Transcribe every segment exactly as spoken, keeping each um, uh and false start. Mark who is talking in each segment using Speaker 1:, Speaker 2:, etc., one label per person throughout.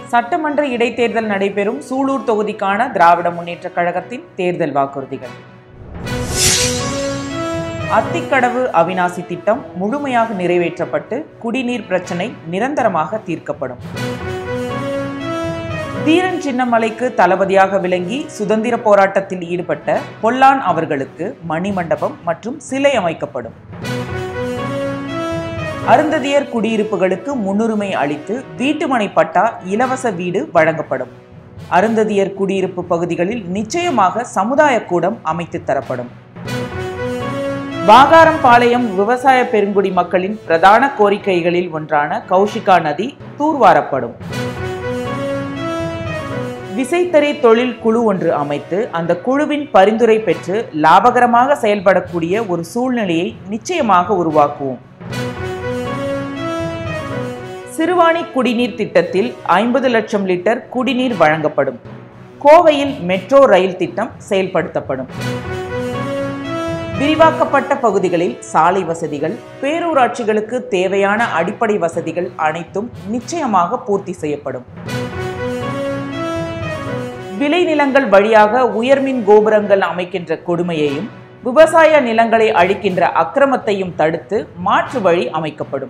Speaker 1: சட்டமன்ற இடைத்தேர்தல் நடைபெறும் சூலூர் தொகுதிக்கான திராவிட முன்னேற்ற கழகத்தின் தேர்தல் வாக்குறுதிகள். அத்திக்கடவு அவிநாசி திட்டம் முழுமையாக நிறைவேற்றப்பட்டு குடிநீர் பிரச்சினை நிரந்தரமாக தீர்க்கப்படும். தீரன் சின்னமலைக்கு தளபதியாக விளங்கி சுதந்திர போராட்டத்தில் ஈடுபட்ட பொல்லான் அவர்களுக்கு மணிமண்டபம் மற்றும் சிலை அமைக்கப்படும். அருந்ததியர் குடியிருப்புகளுக்கு முன்னுரிமை அளித்து வீட்டுமனை பட்டா இலவச வீடு வழங்கப்படும். அருந்ததியர் குடியிருப்பு பகுதிகளில் நிச்சயமாக சமுதாய கூடம் அமைத்து தரப்படும். வாகாரம்பாளையம் விவசாய பெருங்குடி மக்களின் பிரதான கோரிக்கைகளில் ஒன்றான கௌஷிகா நதி தூர்வாரப்படும். விசைத்தறி தொழில் குழு ஒன்று அமைத்து அந்த குழுவின் பரிந்துரை பெற்று லாபகரமாக செயல்படக்கூடிய ஒரு சூழ்நிலையை நிச்சயமாக உருவாக்குவோம். சிறுவாணி குடிநீர் திட்டத்தில் ஐம்பது லட்சம் லிட்டர் குடிநீர் வழங்கப்படும். கோவையில் மெட்ரோ ரயில் திட்டம் செயல்படுத்தப்படும். விரிவாக்கப்பட்ட பகுதிகளில் சாலை வசதிகள், பேரூராட்சிகளுக்கு தேவையான அடிப்படை வசதிகள் அனைத்தும் நிச்சயமாக பூர்த்தி செய்யப்படும். விளைநிலங்கள் வழியாக உயர்மின் கோபுரங்கள் அமைக்கின்ற கொடுமையையும் விவசாய நிலங்களை அழிக்கின்ற அக்கிரமத்தையும் தடுத்து மாற்று வழி அமைக்கப்படும்.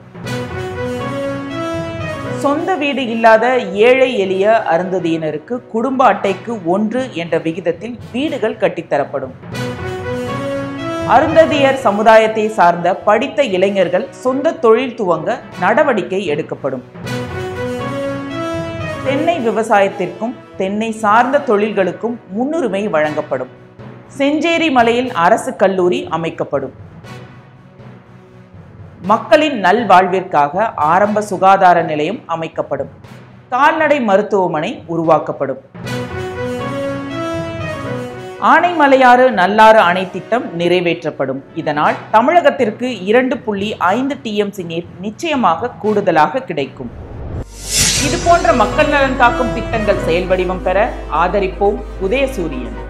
Speaker 1: சொந்த வீடு இல்லாத ஏழை எளிய அருந்ததியினருக்கு குடும்ப அட்டைக்கு ஒன்று என்ற விகிதத்தில் வீடுகள் கட்டித்தரப்படும். அருந்ததியர் சமுதாயத்தை சார்ந்த படித்த இளைஞர்கள் சொந்த தொழில் துவங்க நடவடிக்கை எடுக்கப்படும். தென்னை விவசாயத்திற்கும் தென்னை சார்ந்த தொழில்களுக்கும் முன்னுரிமை வழங்கப்படும். செஞ்சேரி மலையில் அரசு கல்லூரி அமைக்கப்படும். மக்களின் நல்வாழ்விற்காக ஆரம்ப சுகாதார நிலையம் அமைக்கப்படும். கால்நடை மருத்துவமனை உருவாக்கப்படும். ஆனைமலையாறு நல்லாறு அணை திட்டம் நிறைவேற்றப்படும். இதனால் தமிழகத்திற்கு இரண்டு புள்ளி ஐந்து டிஎம்சி நீர் நிச்சயமாக கூடுதலாக கிடைக்கும். இது போன்ற மக்கள் நலன் காக்கும் திட்டங்கள் செயல் வடிவம் பெற ஆதரிப்போம் உதயசூரியன்.